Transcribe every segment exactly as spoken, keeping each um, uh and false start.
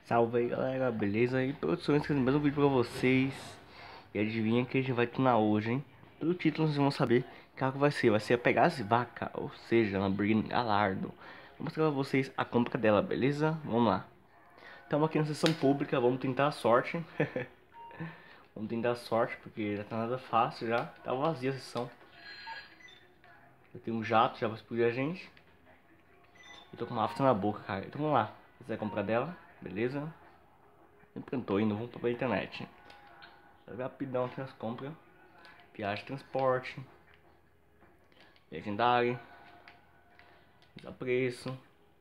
Salve aí galera, beleza? E produções, trazendo mais um vídeo pra vocês. E adivinha que a gente vai tunar hoje, hein? Pelo título vocês vão saber que carro vai ser. Vai ser a Pegasus Vaca, ou seja, Lamborghini Gallardo. Vou mostrar pra vocês a compra dela, beleza? Vamos lá. Estamos aqui na sessão pública, vamos tentar a sorte. Vamos tentar a sorte, porque já tá nada fácil já. Tá vazia a sessão. Eu tenho um jato, já vai explodir a gente. Eu tô com uma afta na boca, cara. Então vamos lá. Você vai comprar dela, beleza? Sempre tô indo, vamos pra internet. Rapidão aqui nas compras. Viagem de transporte. Legendário. Desapreço.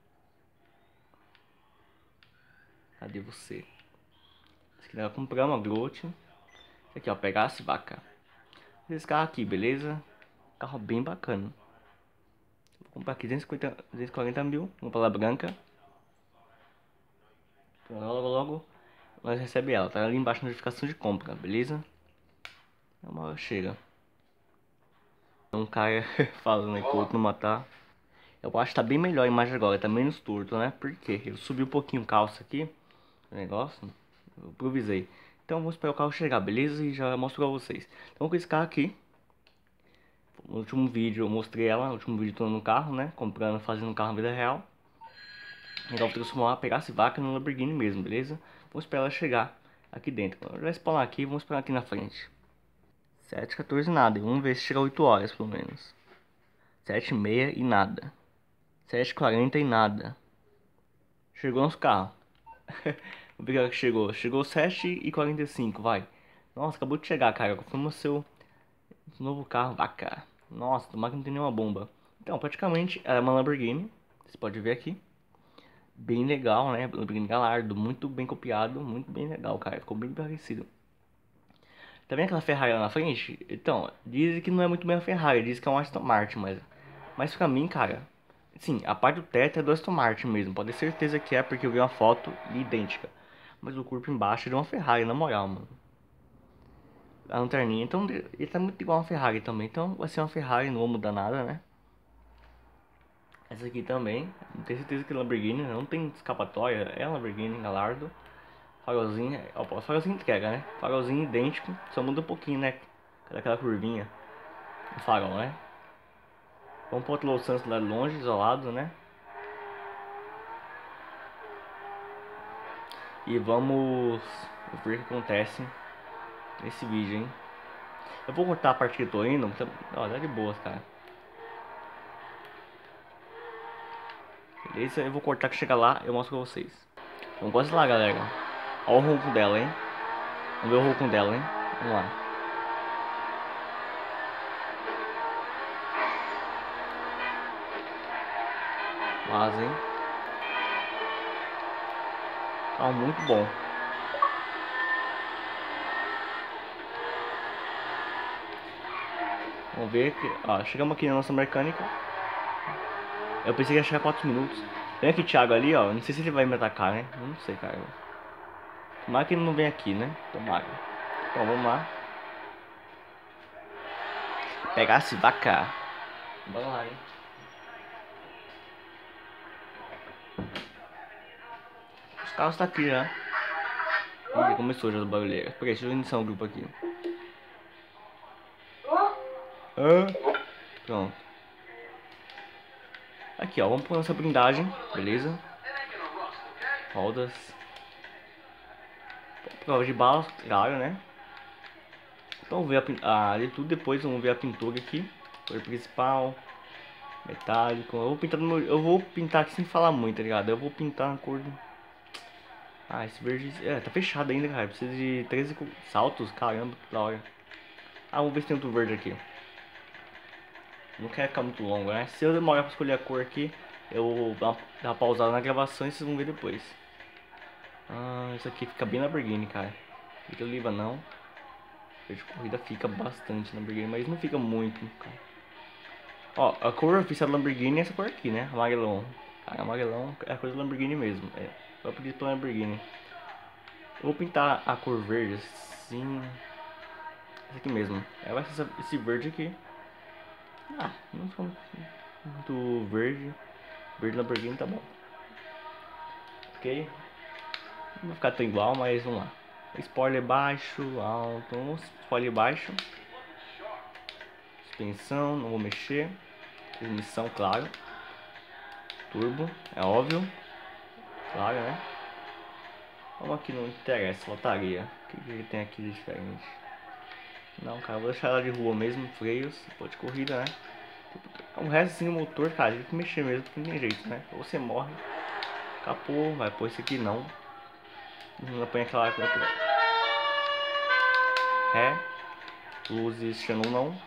Cadê você? Esse aqui nós compramos, a Grote. Esse aqui ó, Pegasus Vaca. Esse carro aqui, beleza? Carro bem bacana. Vou comprar aqui duzentos e cinquenta, duzentos e quarenta mil. Vamos pra La Branca. Então, logo logo nós recebemos ela. Tá ali embaixo a notificação de compra, beleza? Uma hora chega. Um cara falando aí que o outro não matar. Eu acho que tá bem melhor a imagem agora, tá menos torto, né? Por quê? Eu subi um pouquinho o calço aqui, o negócio, eu improvisei. Então vamos esperar o carro chegar, beleza? E já mostro pra vocês. Então com esse carro aqui, no último vídeo eu mostrei ela, no último vídeo tô no carro, né? Comprando, fazendo um carro na vida real. Então vou transformar, pegar esse vaca no Lamborghini mesmo, beleza? Vamos esperar ela chegar aqui dentro. Eu já spawnar aqui, vamos esperar aqui na frente. sete e quatorze nada, vamos ver se chega oito horas pelo menos. sete e meia e nada. sete e quarenta e nada. Chegou nos carros. Vamos ver que hora que chegou. Chegou sete e quarenta e cinco, vai. Nossa, acabou de chegar, cara. Confirma o seu novo carro, vaca. Nossa, tomara que não tem nenhuma bomba. Então, praticamente é uma Lamborghini. Você pode ver aqui. Bem legal, né? Lamborghini Gallardo. Muito bem copiado. Muito bem legal, cara. Ficou bem parecido. Tá vendo aquela Ferrari lá na frente? Então, dizem que não é muito bem a Ferrari. Dizem que é um Aston Martin, mas... Mas pra mim, cara... Sim, a parte do teto é do Aston Martin mesmo. Pode ter certeza que é, porque eu vi uma foto idêntica. Mas o corpo embaixo é de uma Ferrari, na moral, mano. A lanterninha, então ele tá muito igual a uma Ferrari também. Então vai ser uma Ferrari, não vou mudar nada, né? Essa aqui também, não tenho certeza que é Lamborghini, não tem escapatória. É Lamborghini, Gallardo. Farolzinho, ó, o farolzinho entrega, né? Farolzinho idêntico, só muda um pouquinho, né? Aquela curvinha. O farol, né? Vamos pro outro Los Santos lá longe, isolado, né? E vamos ver o que acontece nesse vídeo, hein? Eu vou cortar a parte que eu tô indo. Ó, tá de boas, cara. Beleza? Eu vou cortar que chega lá eu mostro pra vocês. Então quase lá, galera. Olha o ronco dela, hein? Vamos ver o ronco dela, hein? Vamos lá. Mas, hein? Tá muito bom. Vamos ver que... Ó, chegamos aqui na nossa mecânica. Eu pensei que ia chegar quatro minutos. Vem aqui, Thiago, ali, ó. Não sei se ele vai me atacar, né? Eu não sei, cara. Tomara que ele não vem aqui, né? Tomara. Então, vamos lá. Pegar esse vaca. Bora lá, hein? Os carros tá aqui já. Ih, começou já as barulheiras. Peraí, deixa eu iniciar um grupo aqui. Ah, pronto. Aqui, ó. Vamos pôr nossa blindagem. Beleza? Rodas. Prova de balas, claro, né? Então vamos ver a, a de tudo depois. Vamos ver a pintura aqui. Cor principal. Metálico. Eu vou pintar no meu, eu vou pintar aqui sem falar muito, tá ligado? Eu vou pintar na cor do... Ah, esse verde... É, tá fechado ainda, cara. Precisa de treze saltos. Caramba, que da hora. Ah, vamos ver se tem outro verde aqui. Não quero ficar muito longo, né? Se eu demorar pra escolher a cor aqui, eu vou dar uma pausada na gravação e vocês vão ver depois. Ah, isso aqui fica bem Lamborghini, cara. Fica oliva não. Verde corrida fica bastante na Lamborghini, mas não fica muito, cara. Ó, a cor oficial da Lamborghini é essa cor aqui, né? Amarelão. Cara, amarelão é a cor da Lamborghini mesmo. É, só pedir pela Lamborghini. Eu vou pintar a cor verde assim. Essa aqui mesmo. É, vai ser esse verde aqui. Ah, não sou muito verde. Verde Lamborghini tá bom. Ok? Não vai ficar tão igual, mas vamos lá. Spoiler baixo, alto, spoiler baixo. Suspensão, não vou mexer. Transmissão, claro. Turbo, é óbvio. Claro, né? Vamos aqui, não interessa, lotaria. O que, que tem aqui de diferente? Não, cara, vou deixar ela de rua mesmo, freios, pô, de corrida, né? O resto assim, o motor, cara, tem que mexer mesmo, porque não tem jeito, né? Ou você morre, capô, vai pôr esse aqui não. Não põe aquela coisa. Ré, luzes Xenon não.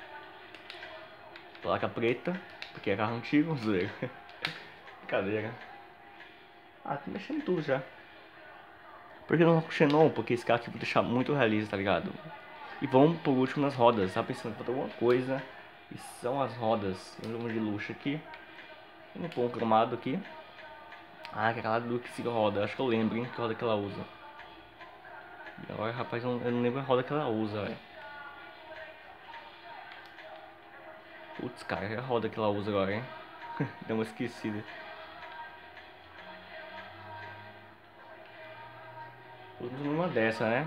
Placa preta, porque é carro antigo, zoeiro. Brincadeira. Ah, tô mexendo tudo já. Por que não com Xenon? Porque esse carro aqui vou deixar muito realista, tá ligado? E vamos por último nas rodas, tá pensando em fazer alguma coisa. E são as rodas, vamos de luxo aqui. Vamos pôr um cromado aqui. Ah, que é aquela do que se roda, acho que eu lembro, hein, que roda que ela usa. E agora, rapaz, eu não, eu não lembro a roda que ela usa, velho. Putz, cara, é a roda que ela usa agora, hein. Deu uma esquecida. Usamos uma dessa, né?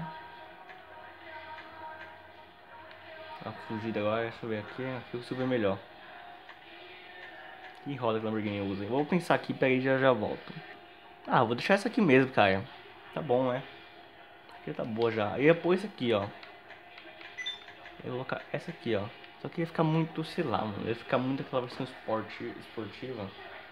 A fugida agora, deixa eu ver aqui, aqui eu consigo ver melhor. Que roda que a Lamborghini usa? Eu vou pensar aqui, peraí, já já volto. Ah, vou deixar essa aqui mesmo, cara. Tá bom, né? Aqui tá boa já. Eu ia pôr esse aqui, ó. Eu vou colocar essa aqui, ó. Só que ia ficar muito, sei lá, mano. Ia ficar muito aquela versão esporti esportiva.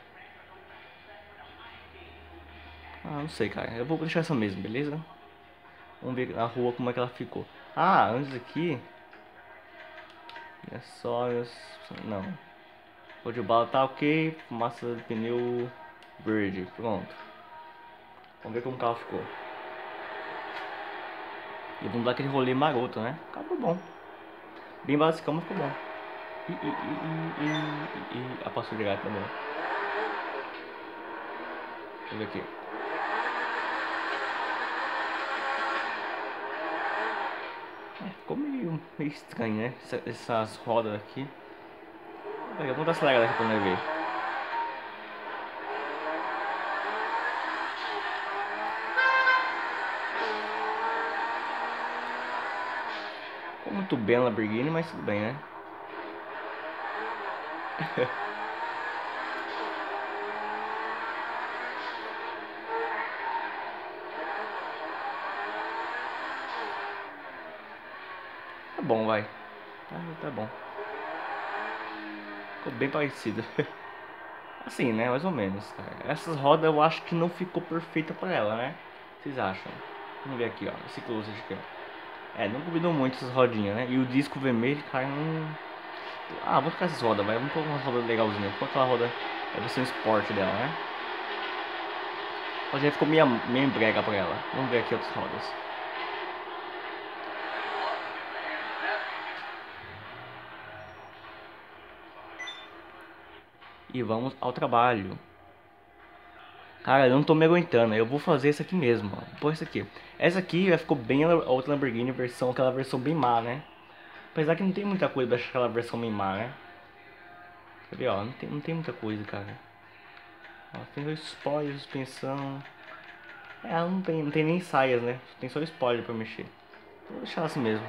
Ah, não sei, cara. Eu vou deixar essa mesmo, beleza? Vamos ver na rua como é que ela ficou. Ah, antes aqui... Acessórios... Não. O de bala tá ok. Fumaça de pneu verde. Pronto. Vamos ver como o carro ficou. E vamos dar aquele rolê maroto, né? O carro ficou bom. Bem basicão, mas ficou bom. E, e, e, e, e, e... Ah, passou direto também. Deixa eu ver aqui. É, ficou meio, meio estranho, né? Essa, essas rodas aqui. Vamos dar acelerada aqui pra nós ver. Ficou muito bem a Lamborghini, mas tudo bem, né? Tá bom, vai. Ah, tá bom. Ficou bem parecido. Assim, né? Mais ou menos, cara. Essas rodas eu acho que não ficou perfeita pra ela, né? Vocês acham? Vamos ver aqui, ó. Esse close aqui, ó. É, não combinou muito essas rodinhas, né? E o disco vermelho, cara, não... Ah, vamos ficar essas rodas, vai. Vamos pôr uma roda legalzinha. Vamos pôr aquela roda... É a versão esporte dela, né? A rodinha ficou meio, meio brega pra ela. Vamos ver aqui outras rodas. E vamos ao trabalho. Cara, eu não tô me aguentando. Eu vou fazer essa aqui mesmo, ó. Vou pôr essa aqui. Essa aqui já ficou bem a outra Lamborghini versão, aquela versão bem má, né? Apesar que não tem muita coisa pra achar aquela versão bem má, né? Quer ver, ó? Não tem, não tem muita coisa, cara. Ó, tem dois spoiler, suspensão. É, ela não tem, não tem nem saias, né? Tem só spoiler pra mexer. Vou deixar ela assim mesmo.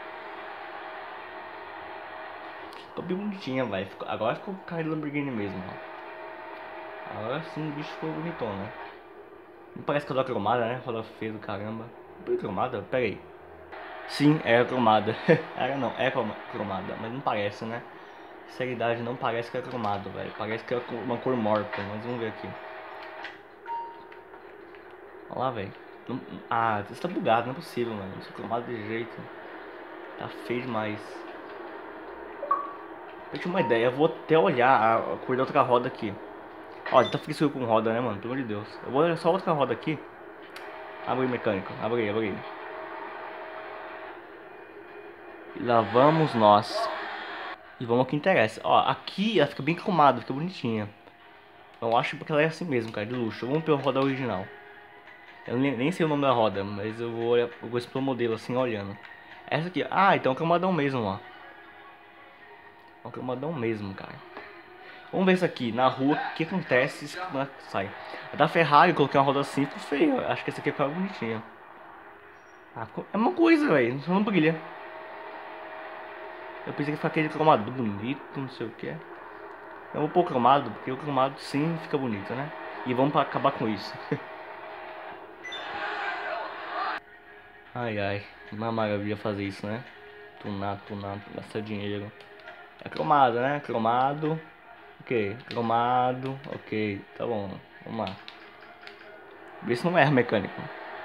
Ficou bem bonitinha, vai. Agora ficou cara de Lamborghini mesmo, ó. Agora sim o bicho ficou bonitão, né? Não parece que eu dou cromada, né? Roda feio do caramba. Não cromada? Pera aí. Sim, era cromada. Era não, é cromada, mas não parece, né? Seriedade, não parece que é cromado, velho. Parece que é uma cor morta, mas vamos ver aqui. Olha lá, velho. Ah, isso tá bugado, não é possível, mano. Isso é cromado de jeito. Tá feio demais. Eu tinha uma ideia, eu vou até olhar a cor da outra roda aqui. Ó, tá fixo com roda, né, mano? Pelo amor de Deus. Eu vou olhar só a outra roda aqui. Abre aí, mecânico. Abre aí, abre aí. E lá vamos nós. E vamos ao que interessa. Ó, aqui ela fica bem cromada, fica bonitinha. Eu acho que ela é assim mesmo, cara, de luxo. Vamos pela roda original. Eu nem, nem sei o nome da roda, mas eu vou olhar, eu vou explorar o modelo assim, olhando. Essa aqui, ah, então é um cromadão mesmo, ó. É um cromadão mesmo, cara. Vamos ver isso aqui, na rua, o que acontece se sai. A da Ferrari, eu coloquei uma roda assim, ficou feia. Acho que essa aqui ficou bonitinha. Ah, é uma coisa, velho, só não brilha. Eu pensei que foi aquele cromado bonito, não sei o que. Eu vou pôr o cromado, porque o cromado sim fica bonito, né? E vamos pra acabar com isso. Ai, ai, uma maravilha fazer isso, né? Tunar, tunar, gastar dinheiro. É cromado, né? Cromado. Ok, cromado. Ok, tá bom. Vamos lá. Vê se não erra mecânico.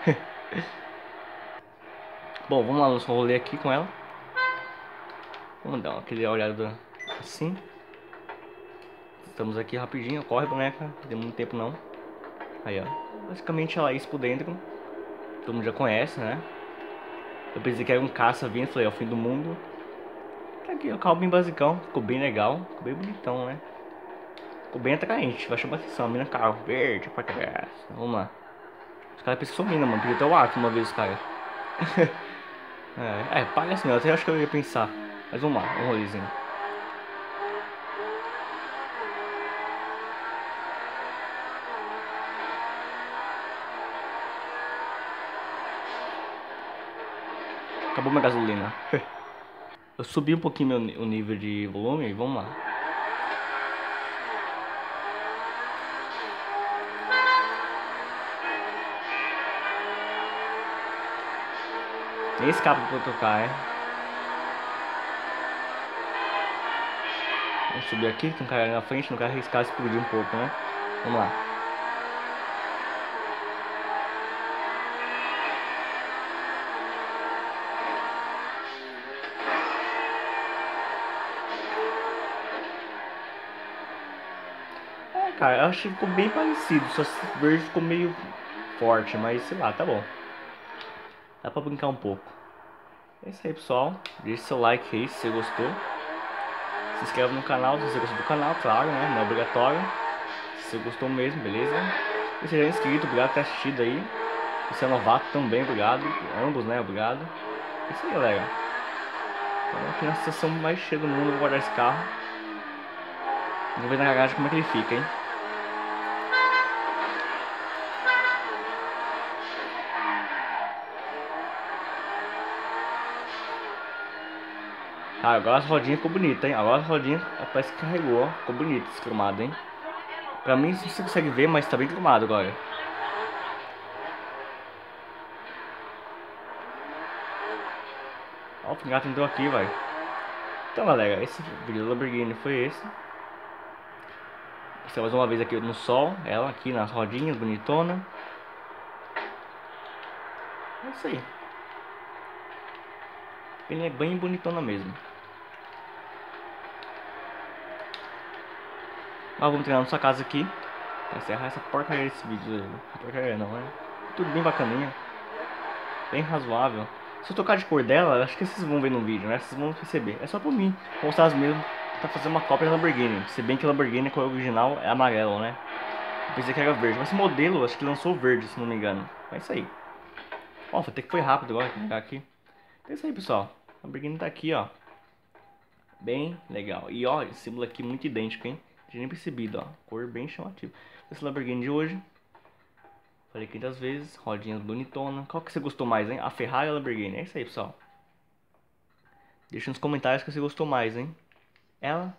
Bom, vamos lá no nosso rolê aqui com ela. Vamos dar aquele olhada assim. Estamos aqui rapidinho. Corre, boneca. Não tem muito tempo não. Aí, ó. Basicamente ela é isso por dentro. Todo mundo já conhece, né? Eu pensei que era um caça vindo. Falei, é o fim do mundo. Tá aqui, o carro bem basicão. Ficou bem legal. Ficou bem bonitão, né? Ficou bem atraente. Vai chamar atenção. Mina carro verde pra trás. Vamos lá. Os caras pensam que sou mina, mano. Podia ter o ato uma vez, os caras. É, é, parece mesmo. Até acho que eu ia pensar. Mas vamos lá. Um rolezinho. Acabou minha gasolina. Eu subi um pouquinho meu, o nível de volume e vamos lá. Nem escapa pra tocar, é. Vamos subir aqui, tem um cara ali na frente, não quero arriscar explodir um pouco, né? Vamos lá. É, cara, eu acho que ficou bem parecido, só se o verde ficou meio forte, mas sei lá, tá bom. Dá pra brincar um pouco. É isso aí, pessoal. Deixe seu like aí se você gostou. Se inscreve no canal se você gostou do canal, claro, né? Não é obrigatório. Se você gostou mesmo, beleza? E seja inscrito, obrigado por ter assistido aí. Se você é novato também, obrigado. Ambos, né? Obrigado. É isso aí, galera. Então, aqui na situação mais cheia do mundo, eu vou guardar esse carro. Vamos ver na garagem como é que ele fica, hein? Ah, agora as rodinhas ficou bonita, hein? Agora as rodinhas parece que carregou, ó. Ficou bonito esse cromado, hein? Pra mim, você consegue ver, mas tá bem cromado agora. Ó, o Pingato entrou aqui, vai. Então, galera, esse vídeo do Lamborghini foi esse. Estamos uma vez aqui no sol, ela aqui nas rodinhas, bonitona. É isso aí. Ele é bem bonitona mesmo. Mas vamos treinar na sua casa aqui. Pra encerrar essa porcaria desse vídeo. Porcaria não, é? Tudo bem bacaninha. Bem razoável. Se eu tocar de cor dela, acho que vocês vão ver no vídeo, né? Vocês vão perceber. É só pra mim mostrar as mesmas. Tá fazendo uma cópia da Lamborghini. Se bem que a Lamborghini, a cor original, é amarelo, né? Eu pensei que era verde. Mas esse modelo, acho que lançou verde, se não me engano. É isso aí. Ó, até que foi rápido agora carregar aqui. É isso aí, pessoal. A Lamborghini tá aqui, ó. Bem legal. E ó, esse símbolo aqui muito idêntico, hein? Tinha nem percebido, ó. Cor bem chamativa. Esse Lamborghini de hoje. Falei quinhentas vezes. Rodinhas bonitona. Qual que você gostou mais, hein? A Ferrari ou a Lamborghini? É isso aí, pessoal. Deixa nos comentários que você gostou mais, hein? Ela?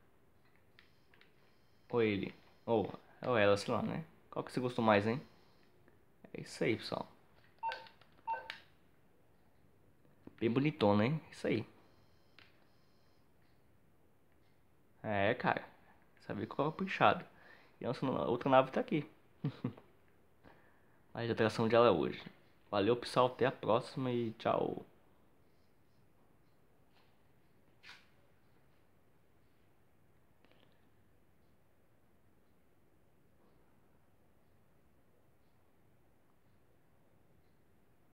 Ou ele? Ou, ou ela, sei lá, né? Qual que você gostou mais, hein? É isso aí, pessoal. Bem bonitona, hein? Isso aí. É, cara. Sabe qual é o puxado. E a nossa outra nave tá aqui. A atração dela é hoje. Valeu, pessoal. Até a próxima e tchau.